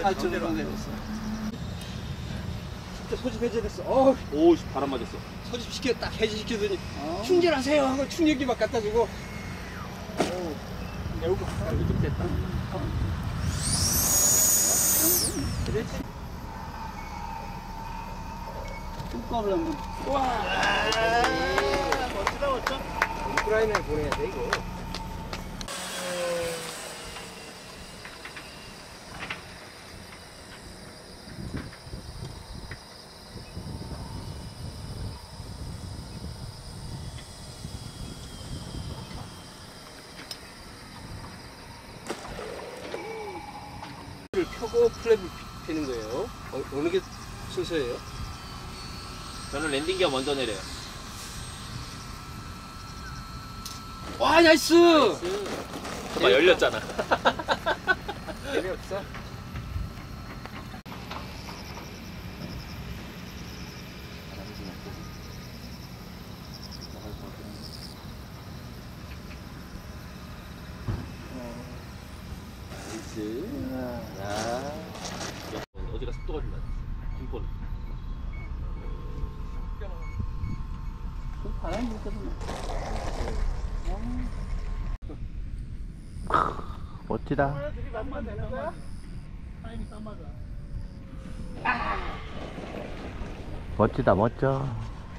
제대로 내렸어. 진짜 소집 해제됐어. 오, 바람 맞았어. 소집시켜 딱 해제시키더니 충전하세요 하고 충전기 막 갖다 주고. 매우 좀 됐다. 그렇지. 뚜껑을 한번. 와. 멋지다 멋져. 우크라이나에 보내야 돼 이거. 켜고 플랩을 피는 거예요. 어느 게 순서예요? 저는 랜딩 기어 먼저 내려요. 와 나이스! 봐봐, 열렸잖아. 재미없어? 야, 어디가 습도가 좀 낮았어. 군포는. 바람이 불거든. 멋지다. 멋지다, 멋져.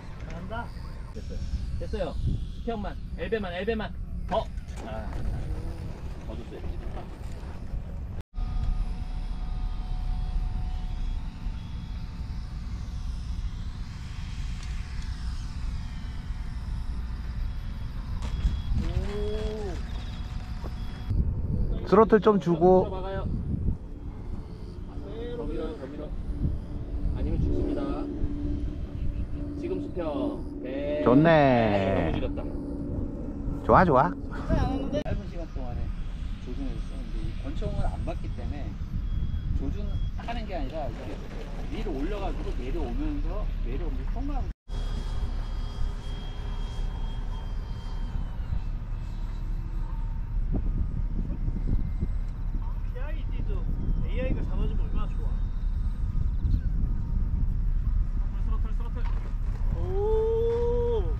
됐어요. 스피어만, 엘베만. 더. 더 줬어야지. 스로틀 좀 주고. 막아요. 더 밀어. 아니면 죽습니다. 지금 수평. 네. 좋네. 너무 줄였다. 좋아. 짧은 시간 동안에 조준을 썼는데 이 권총은 안 받기 때문에 조준하는 게 아니라 이렇게 위로 올려가지고 내려오면서 통과하는. PID도 AI가 잡아주면 얼마나 좋아. 스로틀. 오.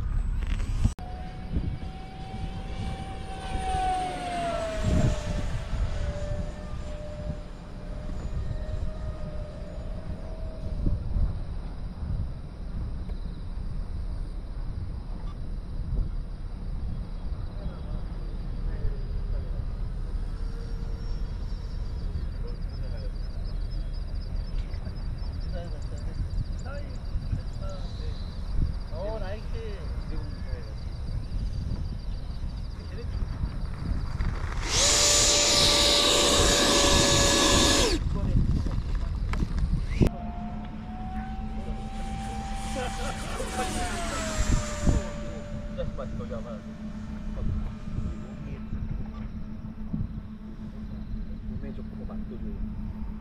몸에 좋고 맛도 좋고.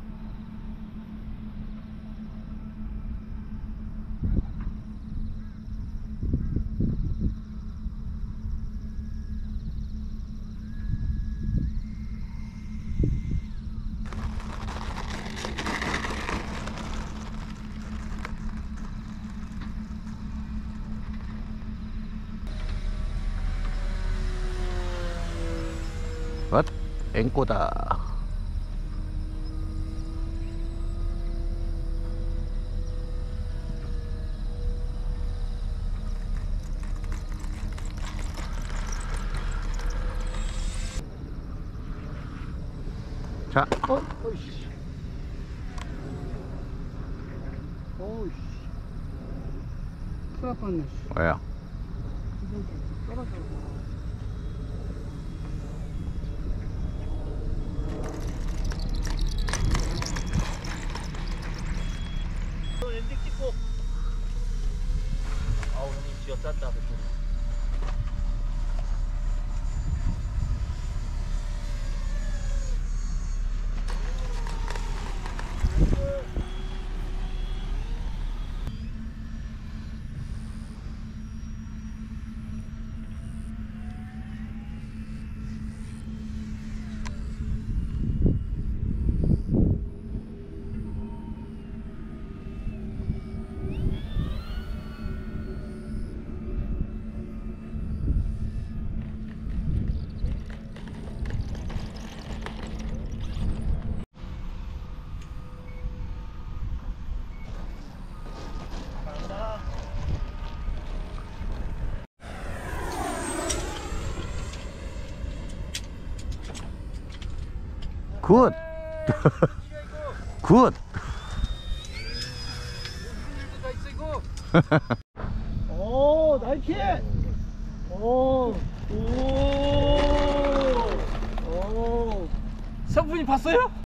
앵꼬다. 자, 어이씨. 큰일 날 뻔했네. 뭐야? 떨어져. 엔딩 찍고. 아우, 형님 쥐어짰다. 굿. 굿. 오, 나이키! 오, 오, 오. 성분이 봤어요?